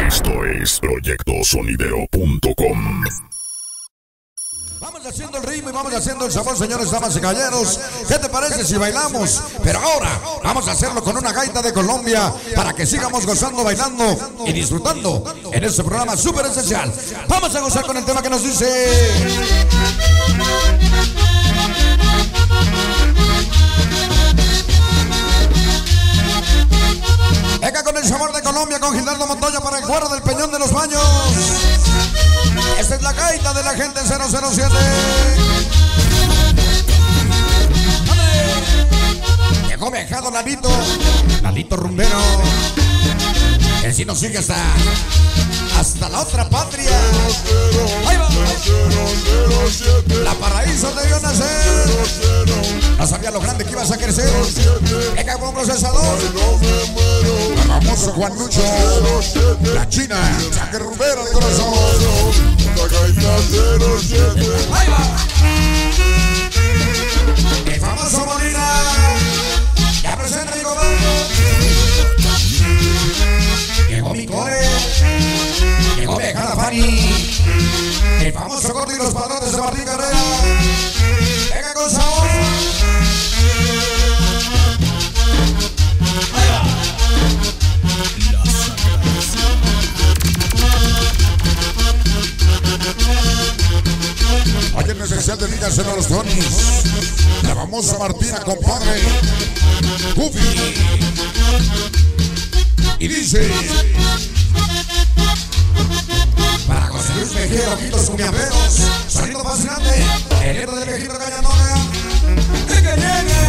Esto es proyectosonidero.com. Vamos haciendo el ritmo y vamos haciendo el sabor, señores, damas y caballeros. ¿Qué te parece si bailamos? Pero ahora vamos a hacerlo con una gaita de Colombia para que sigamos gozando, bailando y disfrutando en este programa súper especial. Vamos a gozar con el tema que nos dice... Venga con el sabor de Colombia, con Gildardo Montoya para el cuadro del Peñón de los Baños. Esta es la gaita de la gente 007. Llegó viajado Lalito rumbero. Que si nos sigue hasta la otra patria. Ahí va. La Paraíso te vio nacer. No sabía lo grande que ibas a crecer. Venga con un procesador. El famoso Juan Lucho. La China. Saque rumbero de corazón. Ahí va. El famoso Molina. Ya presenta mi comando. Llegó mi core. Llegó viajada Fanny. El famoso Gordo y los padrones de Martín Carrera. Venga con sabor. Ahí va. Oye, en esencial dedícaselo a los Tonis. La famosa Martina, compadre. Goofy. Y dice... Para conseguir un viejero, ojitos cumbiamberos, sonido fascinante, el héroe del viejito Cañanona. ¡Y que llegue!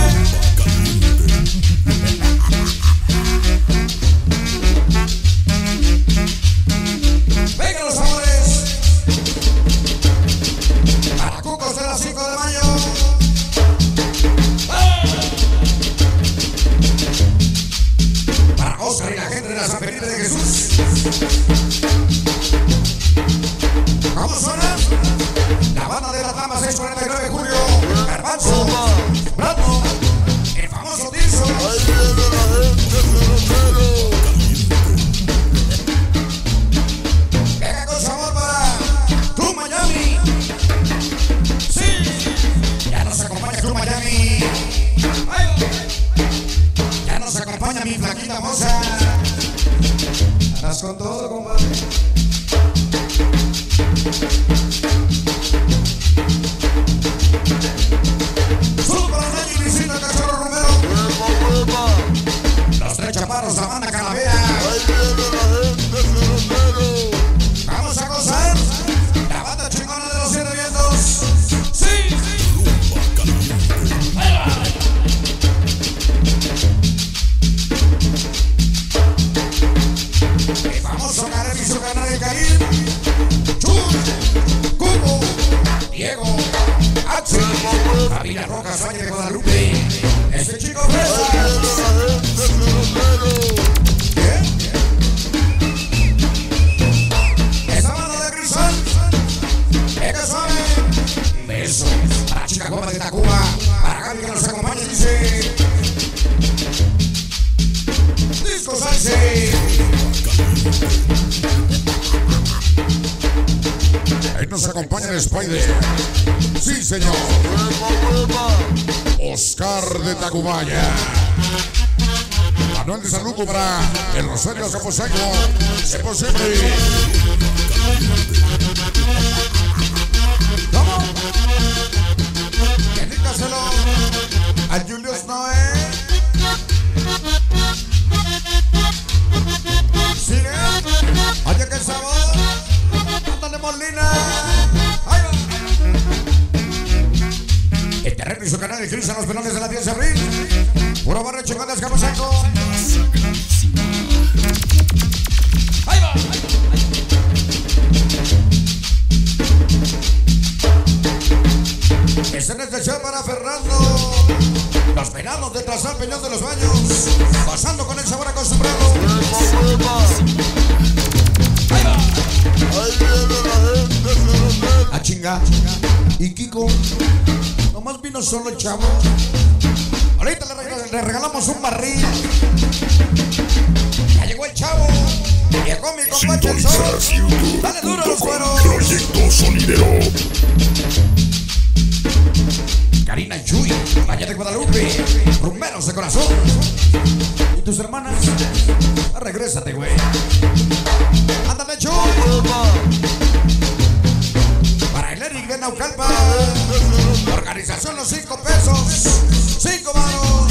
¡Venga los sabores! Para Cucos de las 5 de mayo. Para Oscar y la gente de la San Felipe de Jesús. Vamos a sonar la banda de las damas 649 de julio. Garbanzo, Brando, el famoso Tirso. Ahí viene la gente 00. Venga con sabor para Club Miami. Sí, ya nos acompaña Club Miami. Ay, ya nos acompaña mi flaquita moza. Estás con todo, compadre. Los tres chaparros, la banda Calavera. Ahí viene la gente 00. Vamos a gozar la banda chingona de los 7 vientos. Sí. Ahí va. El famoso Carel y su canal de Caín. Chur, Cuco, Diego, Axel, Familia Rojas, Valle de Guadalupe. Ese chico Ahí fresa. viene la gente 00. ¿Qué? Esa banda de Cristal. Venga suave. Beso para Chica Goma de Tacuba. Para Gaby que nos acompaña y dice... Disco Salse. Ahí nos acompaña el Spider. Sí, señor. Oscar de Tacubaya. Manuel de Saluco para el Rosario Caposeco. Es posible. ¿Cómo? Dedícaselo a Julius Noé. Sigue. Oye, qué sabor. Ándale, Molina. Ahí va. El terreno y su canal de Cris a los pelones de la 10 de abril. Puro barrio chingón de Escaposeco. Ahí va. Este es el show para Fernando. Los venados detrás del Peñón de los Baños. Pasando con el sabor acostumbrado. Ahí va. Ahí viene la gente 00. A chinga. Y Kiko. Nomás vino solo el chavo. Ahorita le regalamos un barril. Ya llegó el chavo. Llegó mi compadre el sol. Dale duro a los cueros. Proyecto Sonidero. Karina Chuy, Valle de Guadalupe, rumberos de corazón. ¿Y tus hermanas? Regrésate, güey. Ándale, Chuy. Para el Eric de Naucalpan. Organización Los 5 pesos. 5 manos.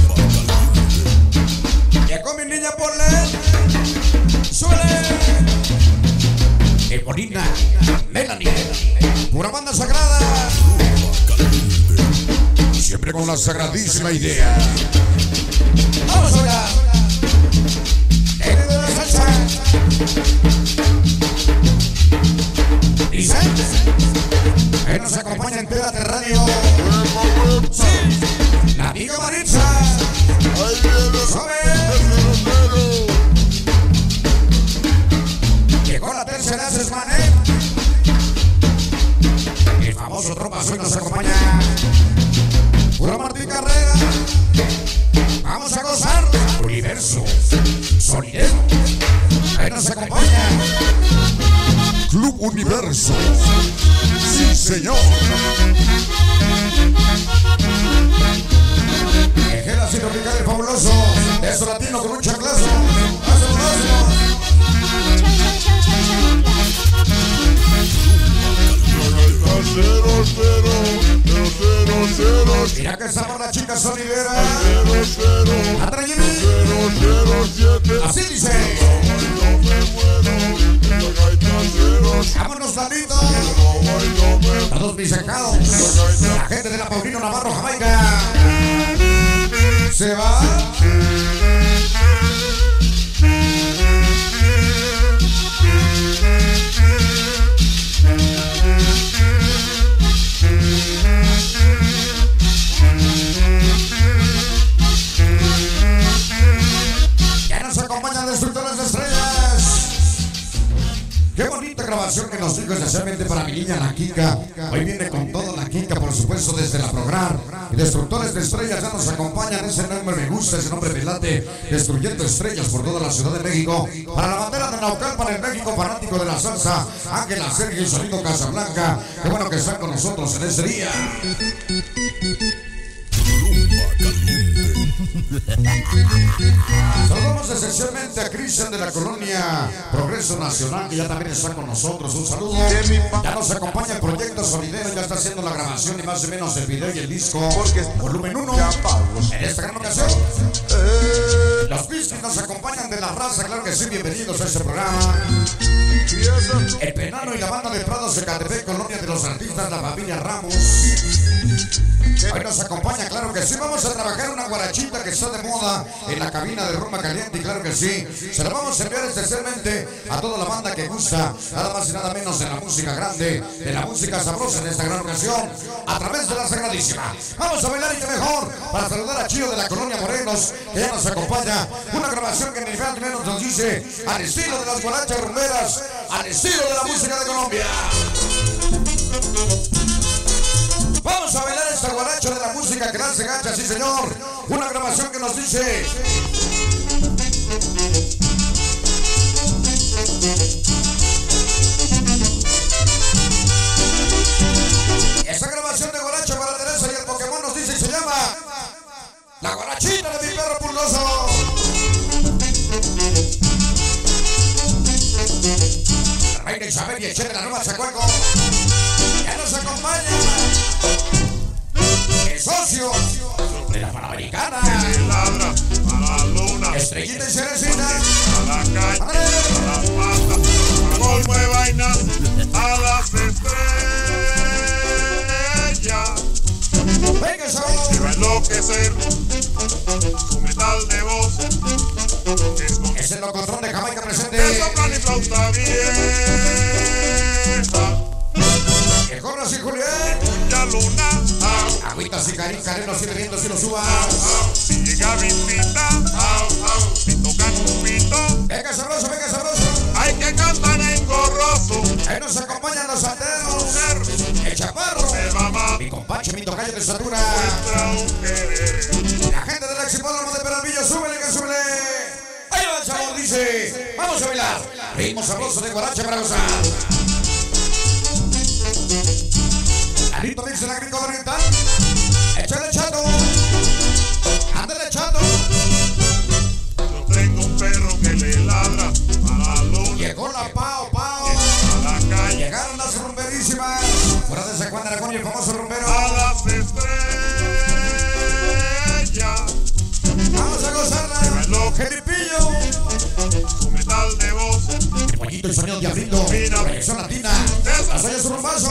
Llegó mi niña Porlet. Súbele. Epolina, Melanie, pura banda sagrada. Siempre con la sagradísima idea. Vamos a bailar. El de la salsa. Dice. Él nos acompaña en Pégate Radio. Sí. La amiga Maritza. Llegó la tercera semana. El famoso Tropa Soy nos acompaña. Pura Martín Carrera. Vamos a gozar. Universo Sonidero. Ahí nos acompaña. Club Universo. Sí, señor. Ejera sin tropical el fabuloso. Eso latino con un chanclazo. Mira que esa la chica sonidera. Atrás Jimmy. Así dice. Vámonos tantito. Todos mis sacados. La gente de la Paulino Navarro, Jamaica. Se va. Grabación que nos dijo especialmente para mi niña la Kika. Hoy viene con toda la Kika, por supuesto, desde la Prograr. Y Destructores de Estrellas ya nos acompañan. Ese nombre me gusta, ese nombre me late. Destruyendo estrellas por toda la Ciudad de México. Para la bandera de Naucalpan, en México, fanático de la salsa, Ángela, Sergio y Sonido Casablanca. Qué bueno que están con nosotros en este día. Saludamos esencialmente a Cristian de la colonia Progreso Nacional, que ya también está con nosotros. Un saludo. Ya nos acompaña el Proyecto Sonidero, ya está haciendo la grabación y más o menos el video y el disco volumen 1 en esta gran ocasión. Los Biscuits nos acompañan de la raza, claro que sí, bienvenidos a este programa. El Penano y la banda de Prados de Catepec, colonia de los artistas, la familia Ramos. Hoy nos acompaña, claro que sí. Vamos a trabajar una guarachita que está de moda en la cabina de Rumba Caliente, y claro que sí, se la vamos a enviar especialmente a toda la banda que gusta, nada más y nada menos, de la música grande, de la música sabrosa en esta gran ocasión, a través de la Sagradísima. Vamos a bailar y que mejor, para saludar a Chío de la colonia Morelos, que ya nos acompaña. Una grabación que ni más ni menos nos dice al estilo de las guarachas rumberas, al estilo de la música de Colombia. Vamos a bailar esta guaracha de la música que hace gacha, sí señor. Una grabación que nos dice. Esa grabación de guaracha para Teresa y el Pokémon nos dice y se llama La Guarachita de mi perro pulgoso. Reina Isabel y Eche de la Nueva Zacualco. Ya nos acompaña el socio de la Panamericana, Estrellita y Cerecina, a la calle, a las patas, a polvo de vaina, a las estrellas. Venga, sabor. Que va a enloquecer su metal de voz. Es el locotrón de Jamaica presente. Es soplan y flauta vieja. Que corra sin Julián. Mucha luna. Agüitas y Carenos y bebiendo si lo suba. Si llega visita, si tocan un pito. Venga sabroso, venga sabroso. Hay que cantar engorroso. Ahí nos acompañan los santeros. El Chaparro. Mi compache, mi tocayo de estatura. La gente del Exhipódromo de Peralvillo, súbele que súbele. Ahí va el sabor, dice. Vamos. Vamos a bailar. Ritmo sabroso de guaracha para gozar. Lalito dice la gringa oriental. Échale chato. Ándale chato. Yo tengo un perro que le ladra a la luna. Llegó la Pao Pao. A la calle. Llegaron las rumberísimas. Fuera de San Juan de Aragón y el famoso rumbero. A las estrellas. Vamos a gozarla. Jeripillo. Su metal de voz. El pollito y sonido diablito. Proyección latina. Las ollas su rumbazo.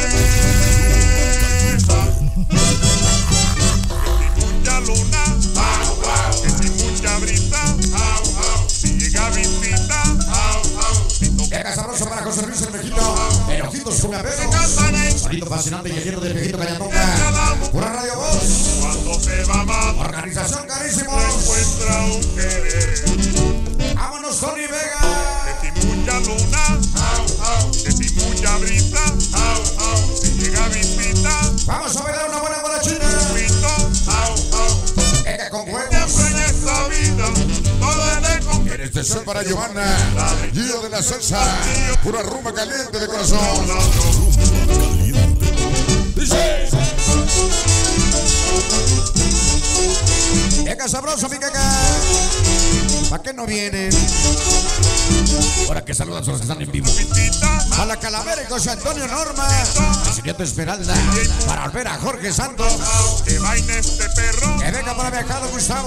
Mucha luna, que si mucha brisa, si llega visita, Llega sabroso para José Luis el Mejito. El ojitos come a pedo. Sonido fascinante y el lleno de Mejito Cañatonga. Pura Radio Voz. cuando se va mal, Organización carísimo. encuentra un querer. Vámonos Tony Vega. Que si mucha luna, que si mucha brisa, si llega visita, Vamos a bailar una buena guarachina. Venga con huevos. siempre en esta vida, todo es de con En este show para Giovanna, Gio de la Salsa, pura rumba caliente de corazón. Dice. Venga sabroso mi caca. ¿Para qué no vienen? Ahora que saludan a los que están en vivo. visita, A la Calavera y José Antonio Norma. El señor Esmeralda. Para volver a Jorge Santos. que vaina este perro. Que venga para viajado Gustavo.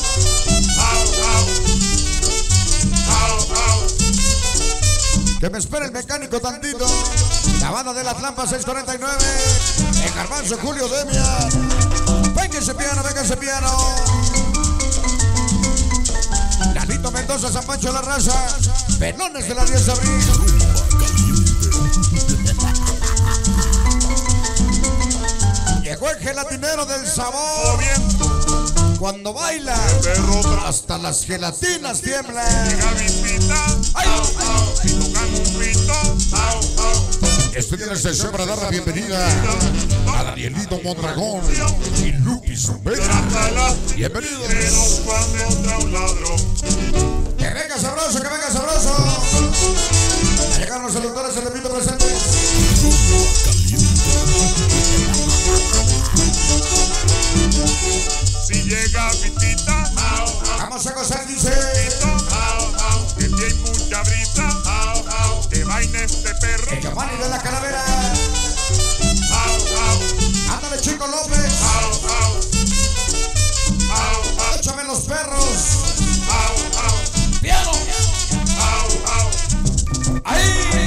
Que me espere el mecánico tantito. La banda de la Atlampa 649. El Garbanzo Julio Demia. Venga ese piano, venga ese piano. Lalito Mendoza, San Pancho de la Raza. Penones de la 10 de abril. Llegó el gelatinero del sabor. Cuando baila, Perro tras hasta las gelatinas tiemblan. llega visita, si tocan un grito, Estoy en esta show para dar la bienvenida a Danielito Mondragón y Lupi Zumbera. hasta las Bienvenidos. menos cuando entra un ladrón. Que venga sabroso, que venga sabroso. Ya llegaron los seductores, el repito presente. Si llega visita, Vamos a gozar, dice. que si hay mucha brisa, que vaina este perro. El Giovanni de la Calavera. Ándale, Chico López. Échame los perros. Piano. Ahí.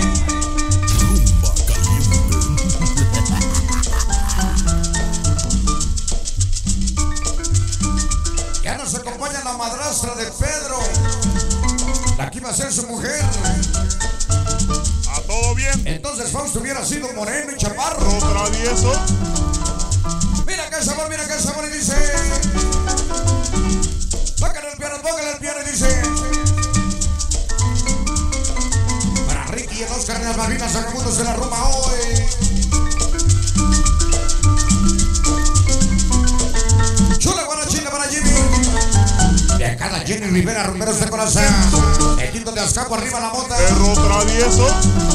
Ya nos acompaña la madrastra de Pedro. La que iba a ser su mujer. A todo bien, Entonces Fausto hubiera sido moreno y chaparro. travieso, Mira qué sabor y dice. Tócale el piano y dice. Para Ricky y el Oscar de las Malvinas, Sagamundo se la rumba hoy. Chula guarachina para Jimmy. De cada Jenny Rivera, rumberos de corazón. El quinto de Azcapo, arriba la mota. perro travieso,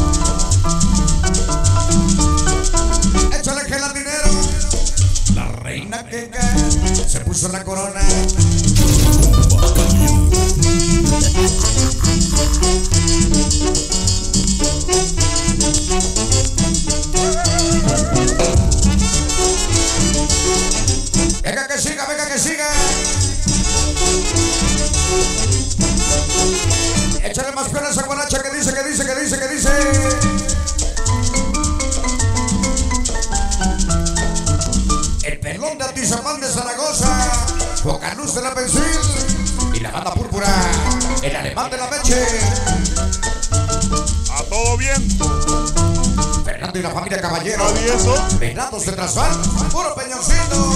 Échale gelatinero. La reina que cae se puso la corona. Venga que siga, venga que siga. Échale más pena a esa guaracha que dice. El pelón de Atizapán de Zaragoza, Bocanuz de la Pensil y la banda púrpura, el alemán de la Meche. a todo bien, Fernando y la familia Caballero, travieso, Venados de Trasval, puro peñoncito.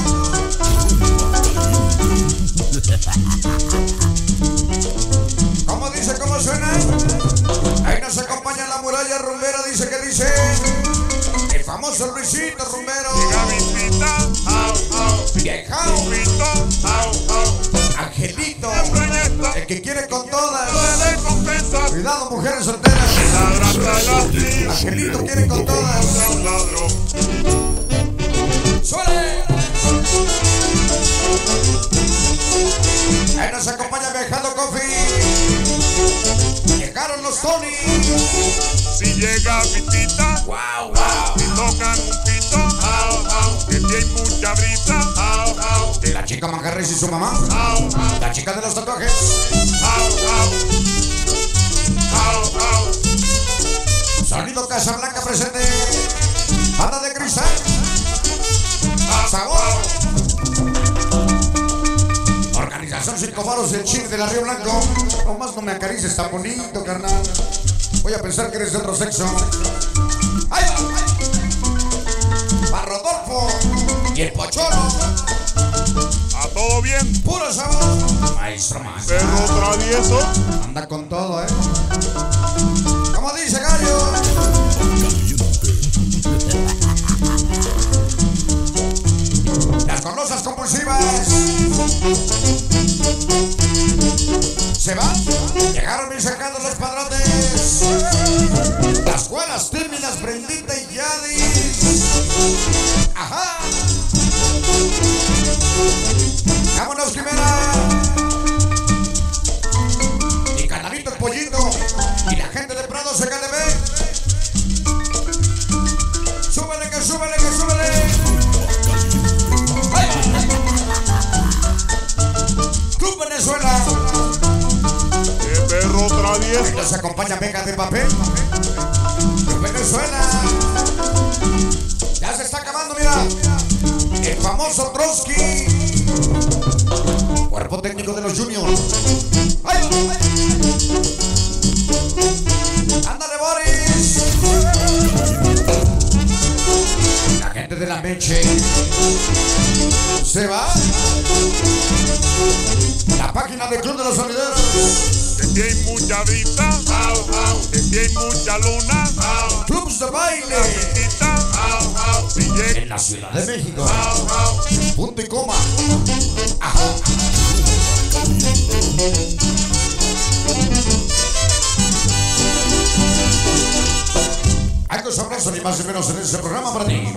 ¿Cómo dice, cómo suena? Ahí nos acompaña la muralla rumbera, dice que dice. El famoso Luisito Rumbero. llega visita, Viejao, grito, Angelito, siempre en esta, el que quiere con todas. todo es de compensación. Cuidado, mujeres solteras. Angelito quiere con todas. ¡Suele! Ahí nos acompaña Viajando Coffee. Llegaron los Tony. Si llega Vitita, Wow, wow. si tocan un pito, que tiene mucha brisa, La chica Manjarres y su mamá. La chica de los tatuajes. Sonido Casablanca presente. Banda de Cristal. Sabor. Organización Cinco Faros del Chile de la Río Blanco. Nomás no me acarices tan bonito, carnal. Voy a pensar que eres de otro sexo. ¡Ay! Para Rodolfo y el Pocholo. a todo bien, Puro sabor. Maestro más. perro travieso, Anda con todo, Como dice Gallo. Las golosas compulsivas. Se van. Llegaron bien sacados los padrotes. Las escuelas tímidas, Brendita y Yadis. Ajá. Vámonos, Jimena. Y Canalito el Pollito. Y la gente de Prado se KDB. Súbele, que súbele, que súbele. ¡Ay! Club Venezuela. qué perro travieso, Nos acompaña Vega de Papel. Club Venezuela. Ya se está acabando, mira. El famoso Trotsky. Cuerpo técnico de los Juniors. ¡Ay! ¡Ándale, Boris! La gente de la Meche se va. La página del Club de los Sonideros. que tiene mucha brisa, que tiene mucha luna, Clubs de baile Vitita, si llega en la Ciudad de México. Punto y coma. Ajá. Algo sabroso ni más ni menos en ese programa para ti.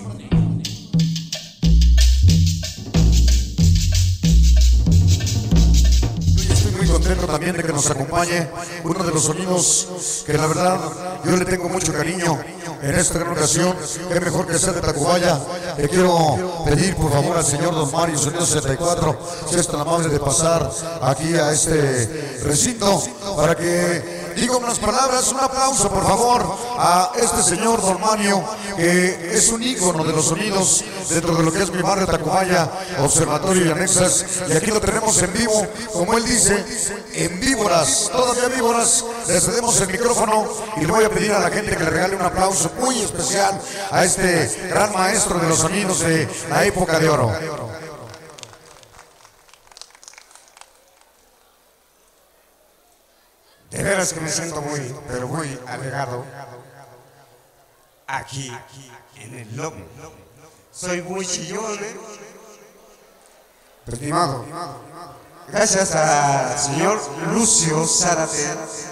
Yo estoy muy contento también de que nos acompañe uno de los sonidos que la verdad yo le tengo mucho cariño en esta gran ocasión. Qué mejor que ser de Tacubaya. Le quiero pedir por favor al señor Don Mario, Sonido 64, si es tan amable de pasar aquí a este recinto para que diga unas palabras. Un aplauso por favor a este señor Don Mario, que es un ícono de los sonidos dentro de lo que es mi barrio Tacubaya, Observatorio y Anexas. Y aquí lo tenemos en vivo, como él dice, en víboras, todavía víboras. Le cedemos el micrófono y le voy a pedir a la gente que le regale un aplauso muy especial a este gran maestro de los sonidos de la época de oro. De veras que me siento muy, pero muy alegado aquí en el lomo. Soy muy chillón, Estimado, gracias al señor Lucio Zárate,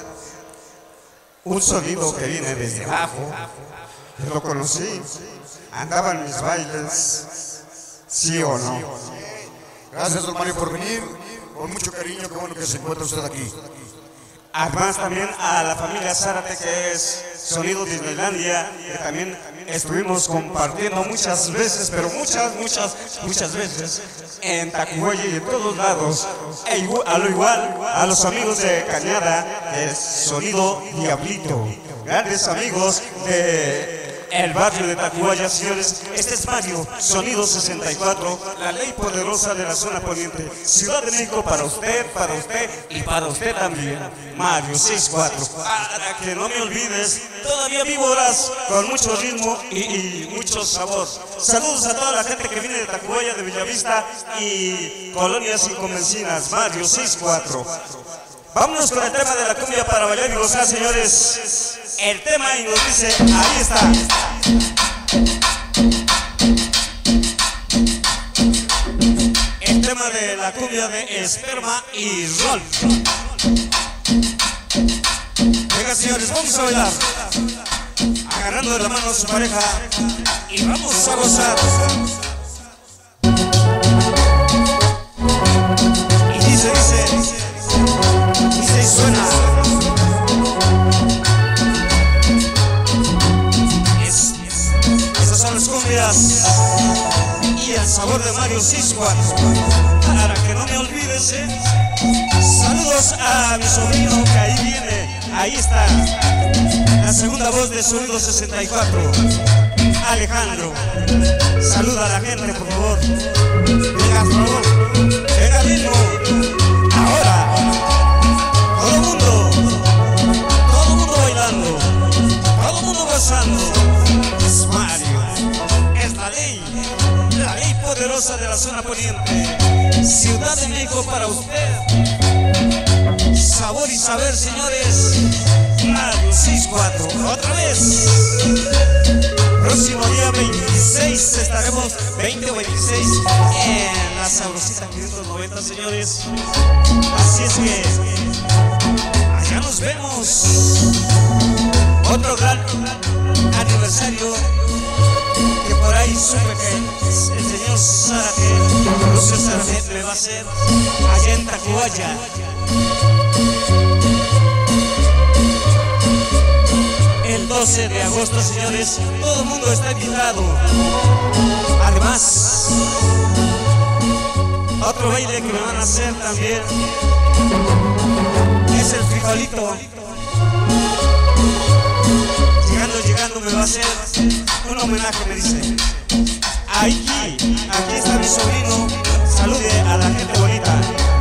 un sonido que viene desde abajo. Yo lo conocí, andaba en mis bailes, ¿sí o no? Gracias, Don Mario, por venir. Con mucho cariño, qué bueno que se encuentra usted aquí. Además también a la familia Zárate, que es Sonido Disneylandia, que también estuvimos compartiendo muchas veces, pero muchas veces en Tacubaya y en todos lados. A lo igual a los amigos de Cañada, que es Sonido Diablito, grandes amigos de el barrio de Tacubaya, señores. Este es Mario, Sonido 64, la ley poderosa de la zona poniente, Ciudad de México, para usted y para usted también. Mario 64, para que no me olvides, todavía víboras con mucho ritmo y mucho sabor. Saludos a toda la gente que viene de Tacubaya, de Villavista y Colonia Cinco Encinas. Mario 64. Vámonos con el tema de la cumbia para bailar y gozar, señores. El tema y nos dice, ahí está. El tema de la cumbia de Esperma y Rol. venga, señores, vamos a bailar. Agarrando de la mano a su pareja y vamos a gozar. Y dice y suena. Esas son las cumbias y el sabor de Mario Ciscuat. Para que no me olvides, saludos a mi sobrino que ahí viene. Ahí está la segunda voz de Sonido 64, Alejandro. Saluda a la gente, por favor. Venga, por favor. Venga, ritmo. Ahora, todo el mundo bailando, todo el mundo gozando. Es Mario, es la ley poderosa de la zona poniente. Ciudad de México para usted. Sabor y saber, señores. Mario Ciscuat, otra vez. Próximo día 26 estaremos, 20 o 26, en la Sabrosita 590, señores. Así es que allá nos vemos. Otro gran aniversario que por ahí supe que el señor Zárate, Lucio Zárate, me va a hacer allá en Tacubaya. El 12 de agosto, señores, todo el mundo está invitado. Además, otro baile que me van a hacer también es el frijolito. Llegando me va a hacer un homenaje, me dice. Aquí está mi sobrino. Salude a la gente bonita.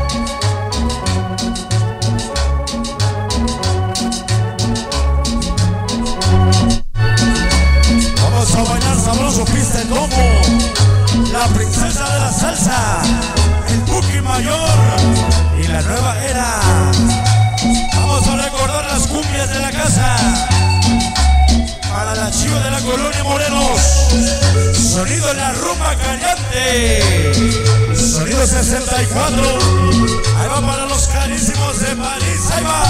Vamos a bailar sabroso, pista en lomo. La princesa de la salsa, el Buki Mayor y la nueva era. Vamos a recordar las cumbias de la casa. Para la chiva de la colonia Morelos, sonido en la rumba caliente, sonido 64, ahí va para los carísimos de París, ahí va.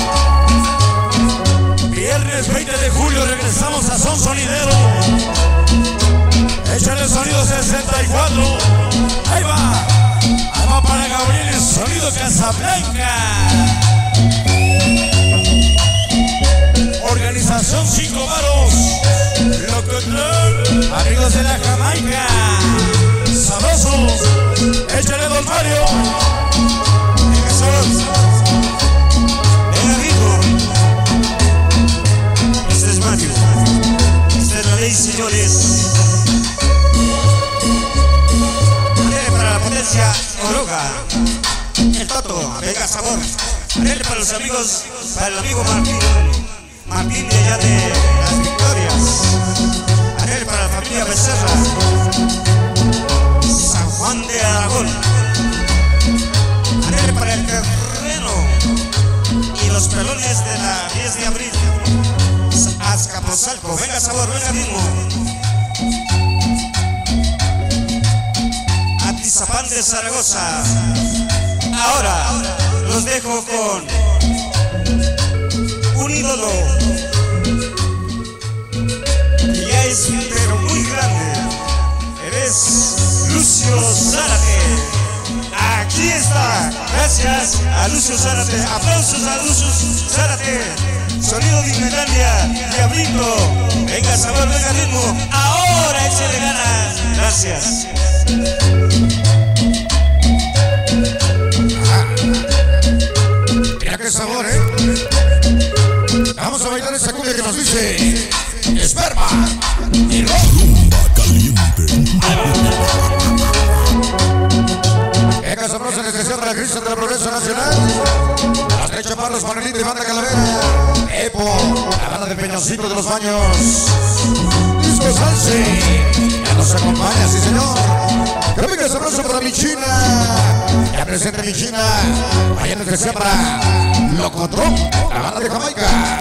Viernes 20 de julio regresamos a Son Sonidero, échale sonido 64, ahí va para Gabriel el sonido Casablanca. Organización 5 Varos, Locotrón, amigos de la Jamaica, sabrosos, échale Don Mario. Venga, sabrosos. Venga, rico. Este es Mario. Esta es la ley, señores. Arele para la potencia Oroga. El Toto, venga, sabor. Arele para los amigos, para el amigo Martín de allá de las Victorias. Arele para la familia Becerra. San Juan de Aragón. Arele para el terreno y los pelones de la 10 de abril. Azcapotzalco, venga sabor, venga ritmo. Atizapán de Zaragoza. Ahora los dejo con un ídolo que ya es pero muy grande. Eres Lucio Zárate. Aquí está. Gracias a Lucio Zárate. Aplausos a Lucio Zárate. Sonido Disneylandia. Diablito. Venga sabor, venga ritmo. Ahora échale ganas. Gracias. Mira qué sabor, Vamos a bailar esa cumbia que nos dice esperma y rumba caliente. Venga sabrosa, en especial para la crisis de la progreso nacional. Las tres chaparros, Manolito y Banda Calavera. Epo, la banda del Peñoncito de los Baños. Disco Salse, ya nos acompaña, sí señor. Que venga sabroso para mi China. Ya presente mi China. Vaya en especial para Locotrón, la banda de Jamaica.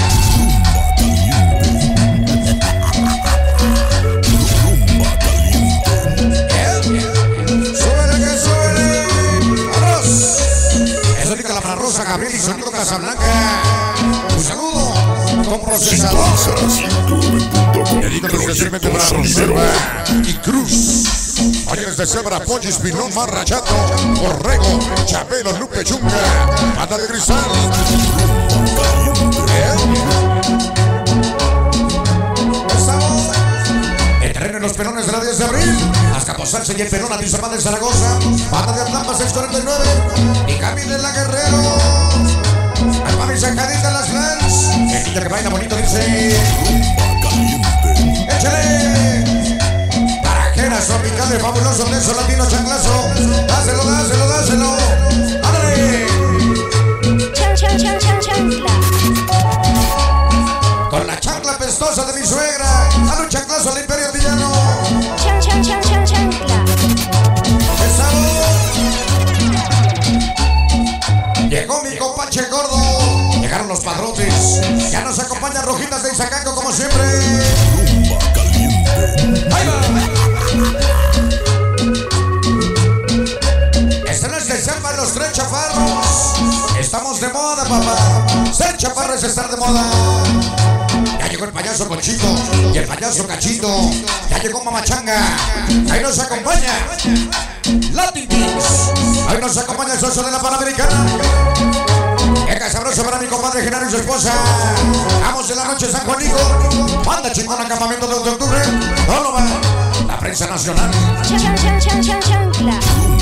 Gabriel y Sonido Casablanca. Un saludo son procesados. Dedico especialmente para Reserva y Cruz. Mayores de Cebra, Pollo, Espinón, Marra, Chato, Borrego, Chabelo, Lupe, Chunga, Mata de Cristal. El terreno en los pelones de la 10 de abril. Azcapotzalco y el pelón Atizapán de Zaragoza. Mata de Atlanta, 649. Y Camille de la Guerrero. Al mami sacadita en las flans. El niño que baila bonito dice: échale. Parajeras tropicales, fabuloso, denso, latino, chanclazo. Dáselo, dáselo, dáselo. ¡Ándale! Chancla. Con la chancla pestosa de mi suegra. Dale un chanclazo al Imperio Villano. Chancla. ¡Qué sabor! Llegó mi compache gordo. Llegaron los padrotes. Ya nos acompañan Rojitas de Izacango como siempre. ¡Ahí va! Este no es de selva los tres chaparros. Estamos de moda, papá. Ser chaparro es estar de moda. Ya llegó el payaso Conchito y el payaso Cachito. Ya llegó Mamachanga. Ahí nos acompaña Latin Kings. Ahí nos acompaña el socio de la Panamericana. Venga, sabroso para mi compadre Genaro y su esposa. Vamos de la noche San Juanico. Manda chingón al campamento de octubre. No va. La prensa nacional. Chancla.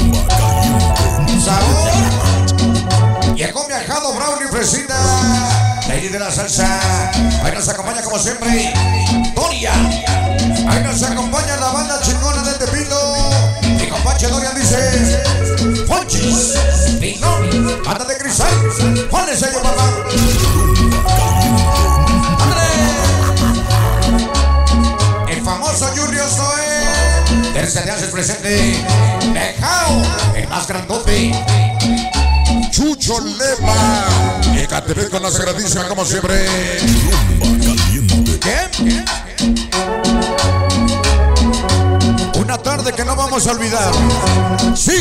Sabor. Llegó mi ahijado Brownie Fresita. Lady de la salsa. Ahí nos acompaña como siempre Doria. Ahí nos acompaña la banda chingona de Tepito. Mi compache Dorian dice: Ponchis, Pinón, banda de Cristal. Ponle sello, papá. El famoso Junior Zoe. Tercer día se presente. Dejao, el más grandote. Chucho Lema. Ecatepec con la sagradísima como siempre. ¿Qué? Una tarde que no vamos a olvidar. Sí.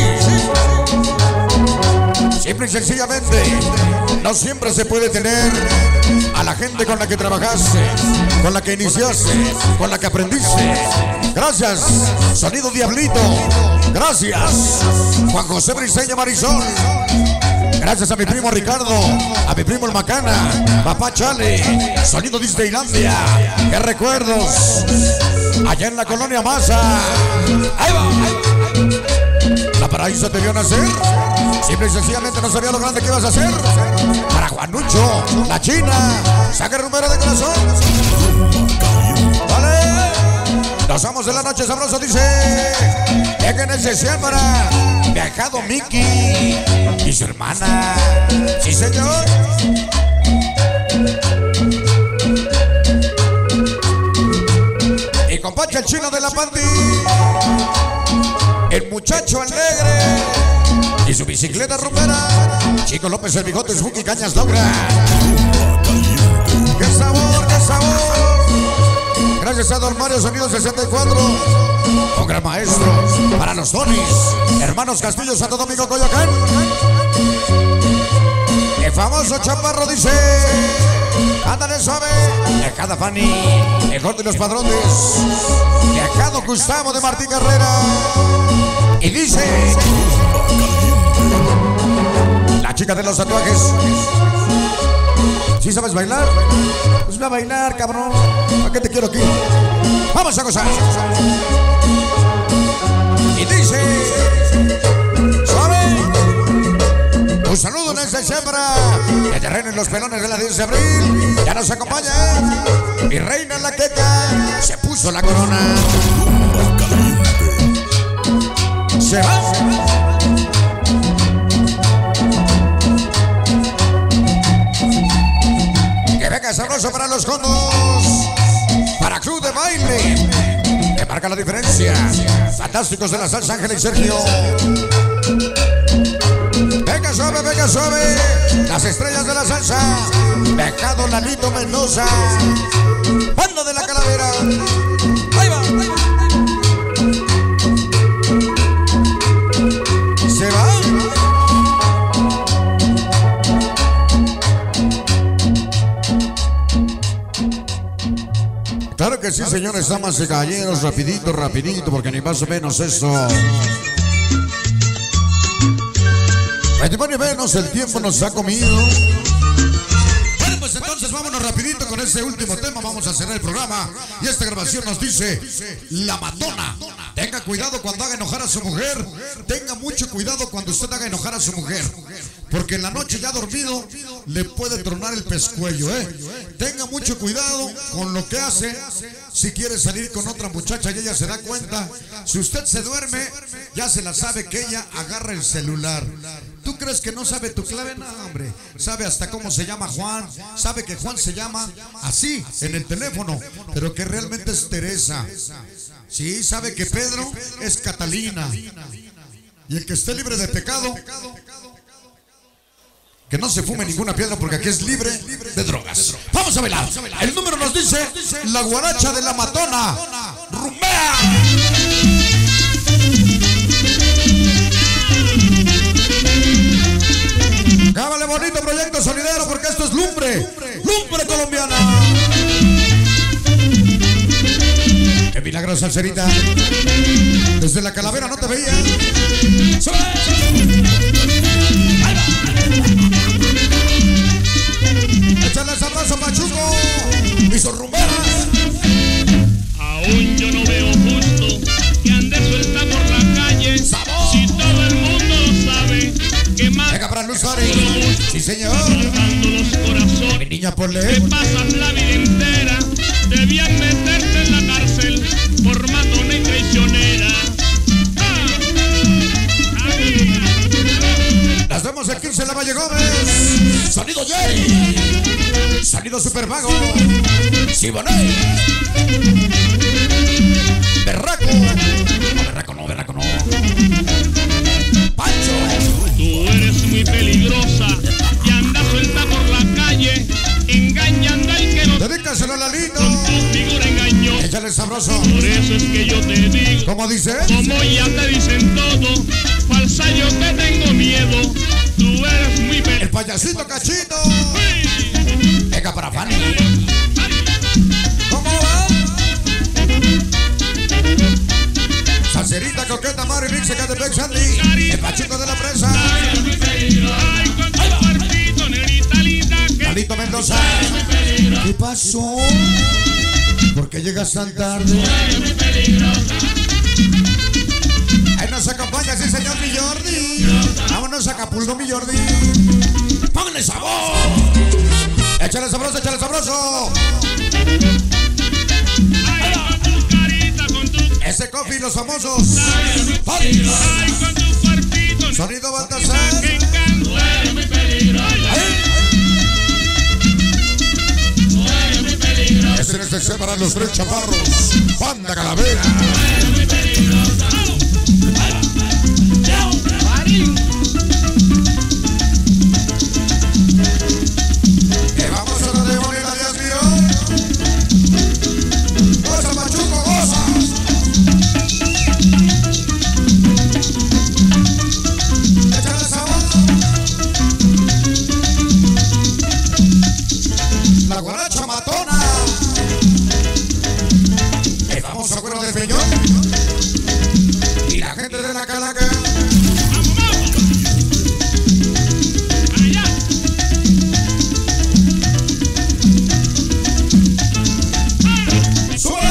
Simple y sencillamente, no siempre se puede tener a la gente con la que trabajaste, con la que iniciaste, con la que aprendiste. Gracias, Sonido Diablito. Gracias, Juan José Briseño Marisol. Gracias a mi primo Ricardo, a mi primo el Macana, papá Chale, Sonido Disneylandia. ¡Qué recuerdos! Allá en la colonia Maza. ¡Ahí va! La Paraíso te vio nacer. Simple y sencillamente no sabía lo grande que ibas a hacer. Para Juanucho, la China, saque rumero de corazón. ¡Vale! Nos vamos de la noche sabroso, dice. Lleguen ese para viajado Mickey y su hermana. Sí, señor. Y compacha el chino de la Pandi. El muchacho alegre y su bicicleta rumbera. Chico López, el bigote, Smokey Cañas logra. ¡Qué sabor, qué sabor! Gracias a Don Mario Sonido 64. Un gran maestro para los Tonis. Hermanos Castillo, Santo Domingo, Coyoacán. El famoso chaparro dice: ándale suave. Viajada Fanny, el gordo y los padrones. Viajado Gustavo de Martín Carrera. Y dice: la chica de los tatuajes. ¿Sí sabes bailar? Pues voy a bailar, cabrón. ¿Para qué te quiero aquí? Vamos a gozar. Y dice: suave. Un saludo en esta sembra. El terreno en los pelones de la 10 de abril. Ya nos acompaña mi reina la queca. Se puso la corona. Se va. Que venga sabroso para los condos. Para Club de Baile. Que marca la diferencia. Fantásticos de la salsa, Ángel y Sergio. Venga suave, venga suave. Las estrellas de la salsa. Becado Lalito Mendoza. Banda de la Calavera. Ahí va, ahí va. Se va. Claro que sí, señores, damas y caballeros, rapidito, rapidito, porque ni más o menos eso. Ni menos el tiempo nos ha comido. Bueno, pues entonces vámonos rapidito con este último tema. Vamos a cerrar el programa. Y esta grabación nos dice: La Matona. Tenga cuidado cuando haga enojar a su mujer. Tenga mucho cuidado cuando usted haga enojar a su mujer, porque en la noche ya dormido le puede tronar el pescuezo, Tenga mucho cuidado con lo que hace. Si quiere salir con otra muchacha y ella se da cuenta, si usted se duerme, ya se la sabe que ella agarra el celular. ¿Tú crees que no sabe tu clave? No, hombre. Sabe hasta cómo se llama Juan. Sabe que Juan se llama así en el teléfono, pero que realmente es Teresa. Sí, sabe que Pedro es Catalina. Y el que esté libre de pecado, que no se fume ninguna piedra, porque aquí es libre de drogas. Vamos a bailar. El número nos dice: La Guaracha de la Matona. ¡Rumbea! Cábale bonito, proyecto sonidero, porque esto es lumbre. Lumbre colombiana. Qué milagro, salserita. Desde la Calavera no te veía. Échale ese abrazo, Pachuco. Y sus rumberas. Aún yo no veo justo que ande suelta por la calle. ¡Sabor! Si todo el mundo lo sabe, que más Venga para Luz Suárez. Sí, señor. salvando los corazones. Mi niña, Que ponle. pasas la vida entera, debían meterte en la cárcel por matona y traicionera. Las vemos aquí en la Valle Gómez. Sonido Jerry. Sonido Super Vago. Siboney. Berraco. No, Berraco no, Berraco no. Pancho. Tú eres muy peligrosa y andas suelta por la calle, engañando al que no Dedícaselo a Lalito. con tu figura engañó. Échale sabroso. Por eso es que yo te digo, ¿Cómo dice? como ya te dicen todo, falsa yo te tengo miedo. Tú eres muy El peligrosa. payasito Cachito. Venga para Fanny. ¿Cómo va? Salserita, coqueta, Mari, Mix, Catepec, Sandy. El Pachito de la Presa. Ay, con tu cuerpito, negrita linda, que Lalito Mendoza. ¿Qué pasó? ¿Por qué llegas tan tarde? Ahí nos acompaña, sí, señor, mi Jordi. Vámonos a Acapulco, mi Jordi. ¡Pónganle sabor! ¡Échale sabroso, échale sabroso! ay, con tu carita, con tu Ese coffee, los famosos. ay, con tu cuerpito, Sonido Baltasar. que encanta. Este es el para los tres chaparros. Banda Calavera. Que vamos a la de bonita, Dios mío. Goza, Pachuco, goza. Échale sabor. La Guaracha Matona. El famoso cuero del peñón. Y la gente de la Calaca. Allá. ¡Sube!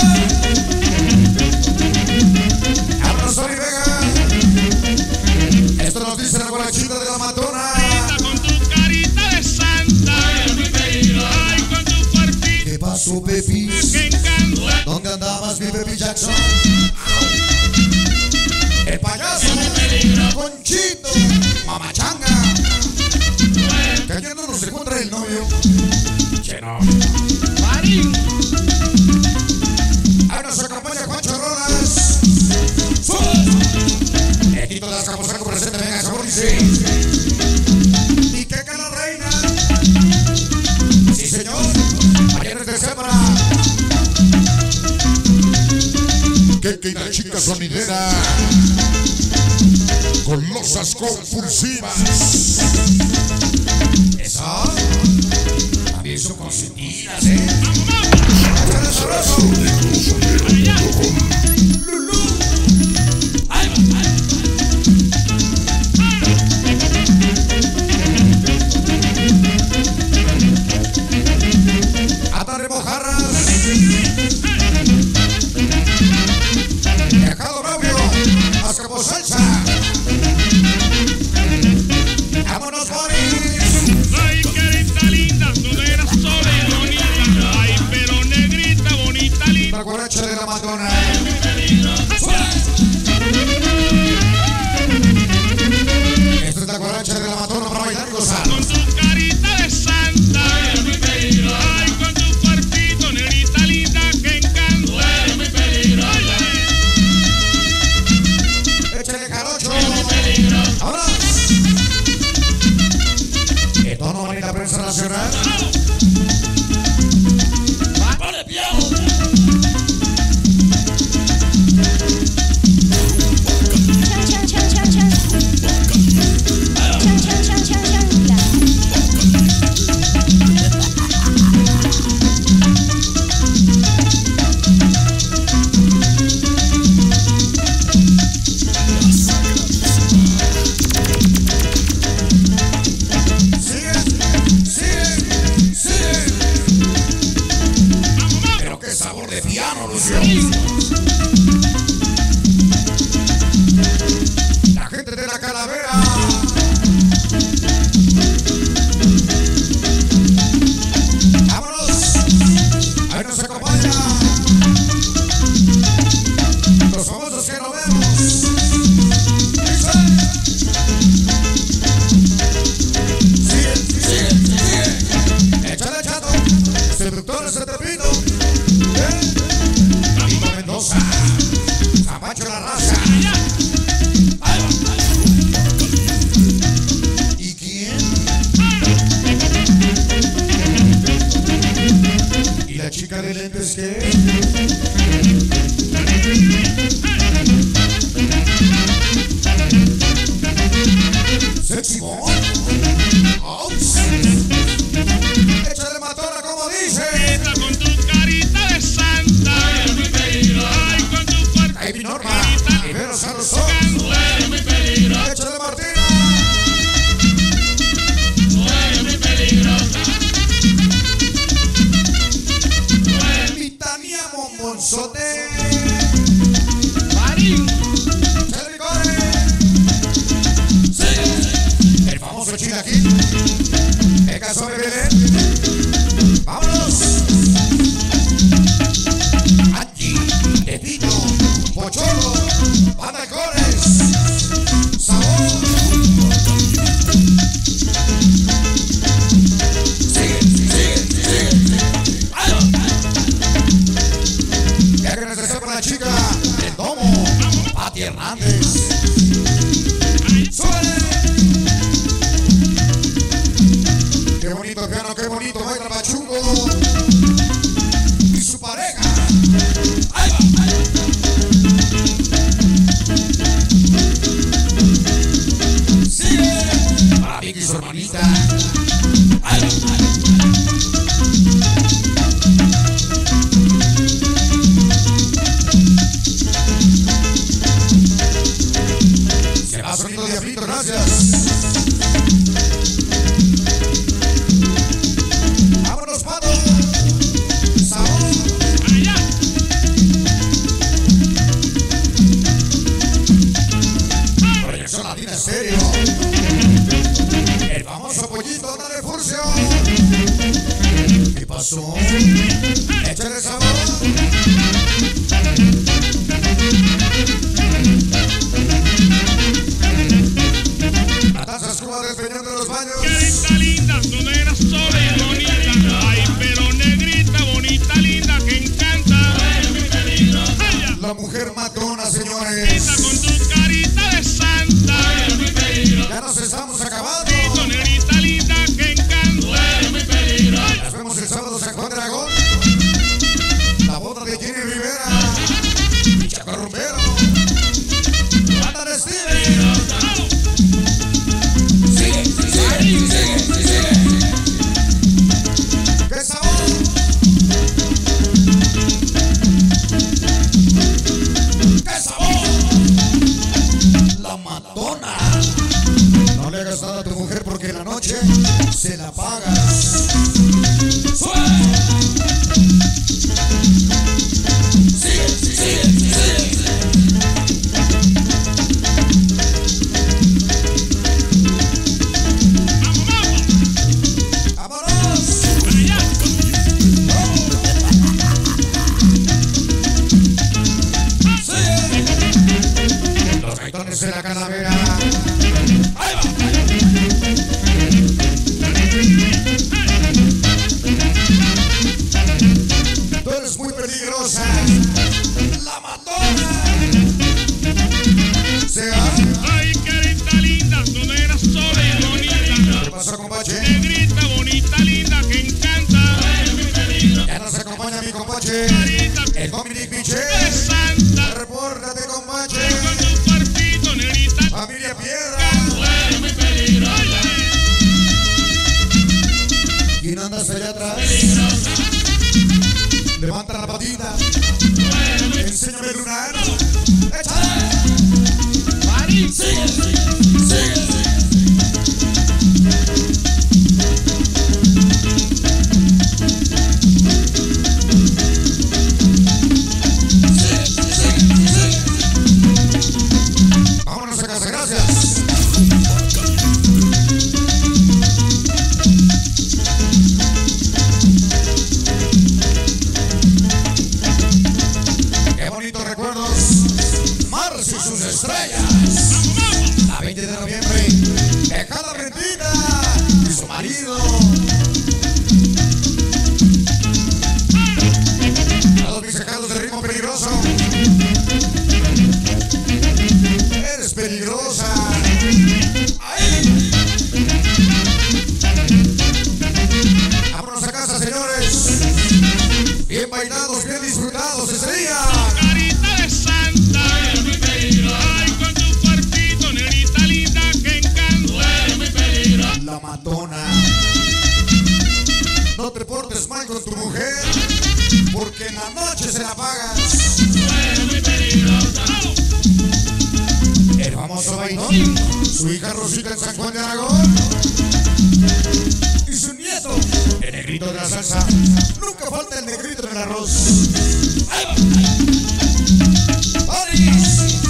Abrazo y Vega. Esto nos dice la Guarachita de la Matona. Con tu carita de santa, ay, con tu cuerpito ¿Qué pasó, Pepi? que encanta. ¿Dónde andabas, mi Pepi Jackson? El payaso, Conchito, Mamachanga. Que ayer no nos encuentra el novio. Que no. Ahora nos acompaña Juancho Rodas. Equito de las Caposaco presente, venga, sabor, dice. ¿Y qué cara reina? Sí, señor. Ayer es de Zebra. Que la chica sonidera. Con losas compulsivas. Esa. También son consentidas, ¿eh? ¡Échale sabroso! guaracha de la matona. Esta es la guaracha de la matona para bailar y gozar. Con tu carita de santa, ay, con tu cuerpito, negrita linda que encanta. Échale jarocho. Ahora. El tono va en la prensa nacional. La gente de la Calavera. Vámonos. A ver, nos acompaña. Los famosos que no vemos. Sigue. Échale, chato. Seductores de Tepito. Mendoza, Zapacho la raza. ¿Y quién? ¿Y la chica de lentes qué? Sexy boy. Ouch. Échale matona como dice. Con tu carita de santa, ay, con tu cuerpo. Ahí mi Norma, Ibero Sarrosón. Échale Martina. Mi Tania Bombonzote. Échale Licores. El famoso Chilaquil. El caso de Belén. Vámonos. Angie, Tepito, Pocholo, Batacones, Sabor. Sigue. Ya que nos por la chica del Domo, Pati Hernández. ¡Súbele! Qué bonito piano, qué bonito baila Pachungo y su pareja. Ahí va. Sigue. Para Vicky y su hermanita. Ahí va. Se va sonido Diablito, gracias. Vámonos, Pato. Sabor. Proyección Latina en serio. El famoso pollito, dale furcio. ¿Qué pasó? Échale sabor. La taza escuba despeñando los baños. Carita linda, tú eras sola y bonita. Ay, pero negrita, bonita, linda que encanta. La mujer matona, señores. Con tu carita de santa, Ya nos estamos acabando. con negrita linda que encanta. Nos vemos el sábado San Juan Dragón. mi compache, el Dominic Michel. Repórtate, compache. Familia Piedra. ¿Quién andas allá atrás? Levanta la patita. Enséñame el lunar. ¡Échale! Sigue, sigue. Vámonos a casa, gracias. Qué bonitos recuerdos. Mars y sus estrellas. La 20 de noviembre. Tejada Argentina y su marido. Todos mis sacados de ritmo peligroso. Eres peligrosa. ¡Ay! Vámonos a casa, señores. Bien bailados, bien disfrutados ese día. Carita de santa, muy peligro. Ay, con tu cuerpito, negrita linda que encanta. Muy peligro. La matona. No te portes mal con tu mujer, porque en la noche se la pagas. Muy peligrosa. El famoso bailón, su hija Rosita en San Juan de Aragón y su nieto, el negrito de la salsa. Nunca falta el negrito en el arroz. ¡Ahí va! ¡Paris!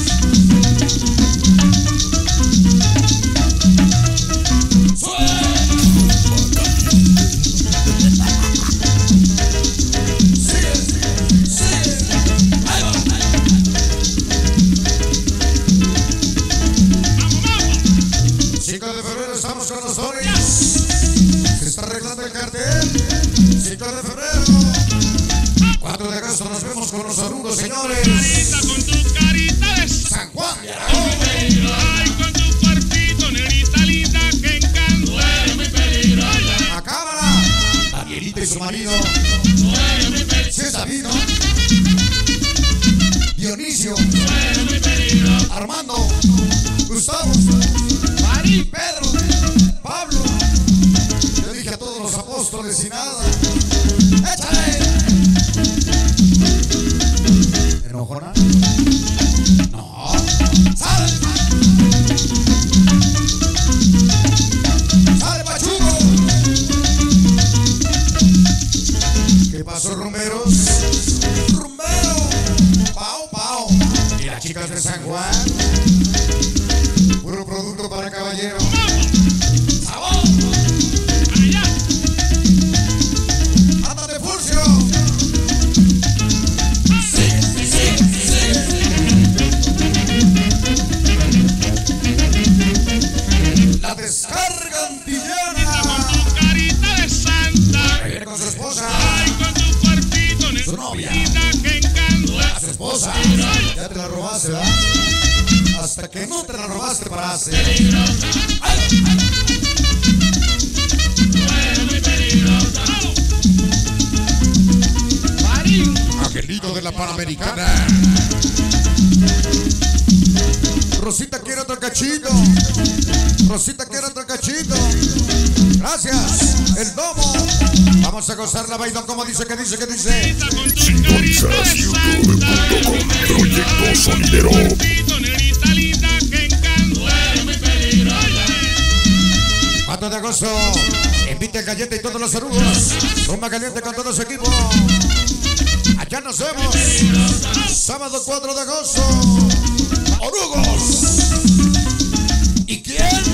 Estamos con los Tories. Se está arreglando el cartel. 5 de febrero. 4 de agosto nos vemos con los saludos, señores. Carita con tu carita de San Juan de Aragón. ay, con tu cuerpito, negrita linda que encanta. Muy peligro. A cámara. Danielita y su marido. César Vino. Dionisio. Armando. Gustavo. Pedro. Pablo. Yo dije a todos los apóstoles y nada. ¡Échale! ¿Enojona? No. ¡Sale! ¡Sale, Pachuco! ¿Qué pasó, rumberos? ¡Rumbero! ¡Pau, pau! Y las chicas de San Juan. Puro producto para caballero. ¡Sabor! Allá. ¡Ándate, Furcio! Sigue, sigue, sigue. La descarga antillana. Con tu carita de santa. Ahí viene con su esposa. Ay, con tu cuerpito, Su novia. negrita que encanta. A su esposa. Ya te la robaste, ¿verdad? Hasta que no te la robaste, paraste. Muy peligrosa. Angelito de la Panamericana. Rosita quiere otro cachito. Rosita quiere otro cachito. Gracias. El domo. Vamos a gozar la bailón como dice, que dice, que dice. Con tu carita de youtube.com Proyecto Sonidero. cuerpito, negrita linda que encanta. Muy peligrosa. 4 de agosto. Invite a Galleta y todos los saludos. Rumba Caliente con todo su equipo. Allá nos vemos. Sábado 4 de agosto. Orugos. ¿Y quién?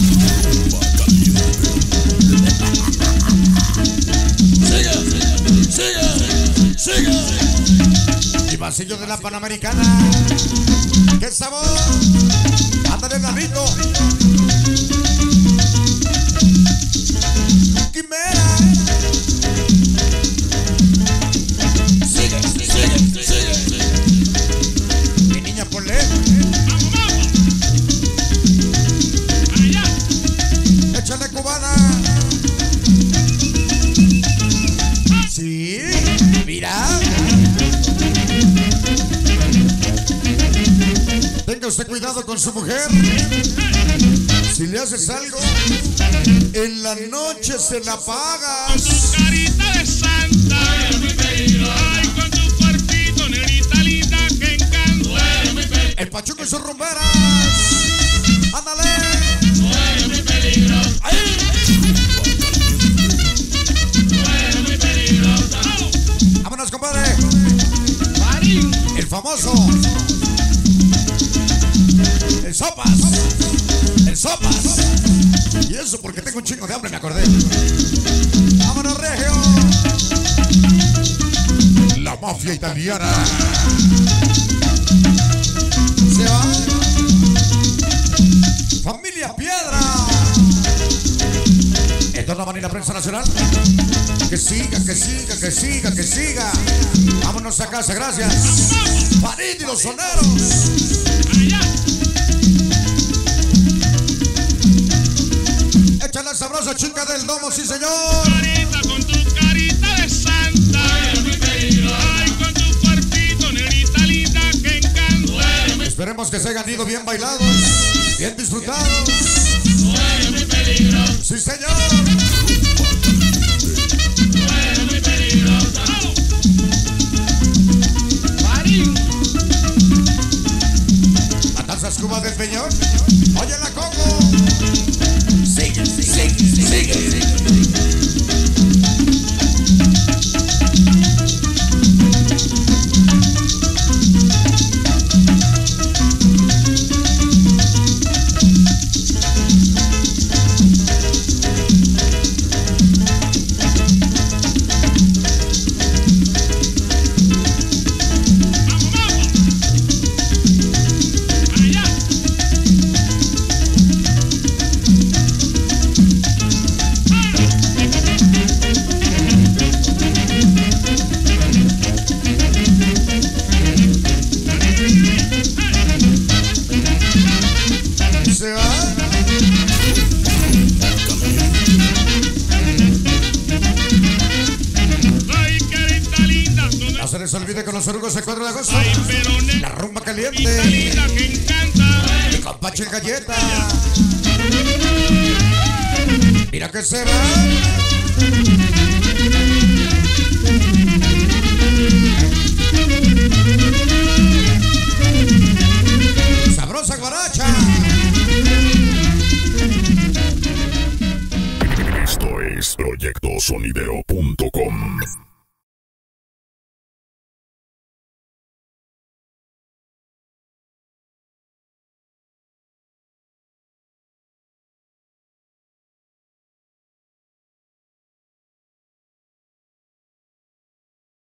Sigue, sigue, sigue. Y pasillo de la Panamericana. ¡Qué sabor! ¡Ándale, Narrito! ¡Quimera! Sigue, sigue, sigue. Mi niña, ponle. Allá. Échale, cubana. Sí, mira. Tenga usted cuidado con su mujer. Si le haces algo, en la noche se la pagas. Con tu carita de santa, ay, con tu cuerpito, negrita linda que encanta. El Pachuco y sus rumberas. ¡Ándale! ¡Ahí! ¡Vámonos, compadre! El famoso. El Sopas. El Sopas. Y eso porque tengo un chingo de hambre, me acordé. ¡Vámonos, Regio! La mafia italiana. Se va. Familia Piedra. Esto es la manera prensa nacional. Que siga, que siga, que siga, que siga. Vámonos a casa, gracias. Farid y los soneros. Echa la sabrosa chica del domo, sí señor. Carita, con tu carita de santa, ay, con tu cuerpito, negrita linda que encanta. Esperemos que se hayan ido bien bailados, bien disfrutados. Sí señor. Matanzas Cuba del Peñón. Oye la Coco. Sigue, sigue, sigue. Se olvide con los orugos el 4 de agosto. La rumba caliente. El compache en galleta. Mira que se va.